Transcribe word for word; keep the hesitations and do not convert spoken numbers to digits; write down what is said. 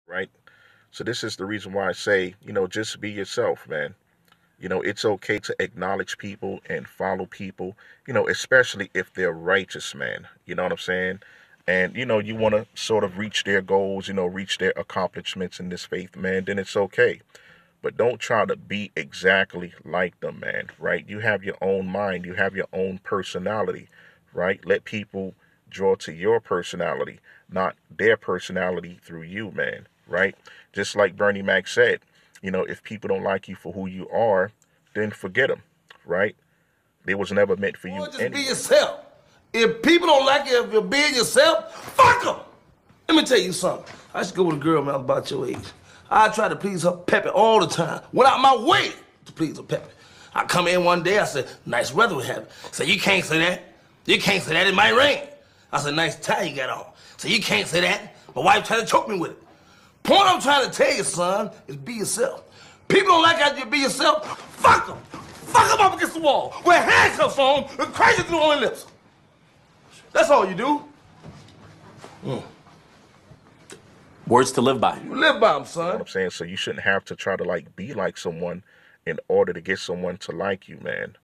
right? So this is the reason why I say, you know, just be yourself, man. You know, it's okay to acknowledge people and follow people, you know, especially if they're righteous, man. You know what I'm saying? And, you know, you want to sort of reach their goals, you know, reach their accomplishments in this faith, man, then it's okay. But don't try to be exactly like them, man, right? You have your own mind, you have your own personality, right? Let people draw to your personality, not their personality through you, man, right? Just like Bernie Mac said, you know, if people don't like you for who you are, then forget them, right? They was never meant for Or you just be anyway. yourself. If people don't like you if you're being yourself, fuck them. Let me tell you something. I used to go with a girl, man, about your age. I tried to please her peppy all the time. Went out my way to please her peppy. I come in one day, I said, nice weather we have. Said, you can't say that. You can't say that, it might rain. I said, nice tie you got on. So you can't say that. My wife tried to choke me with it. Point I'm trying to tell you, son, is be yourself. People don't like how you be yourself. Fuck them. Fuck them up against the wall. Wear handcuffs on and crazy through on their lips. That's all you do. Mm. Words to live by. You live by them, You know what son. I'm saying? So you shouldn't have to try to like be like someone in order to get someone to like you, man.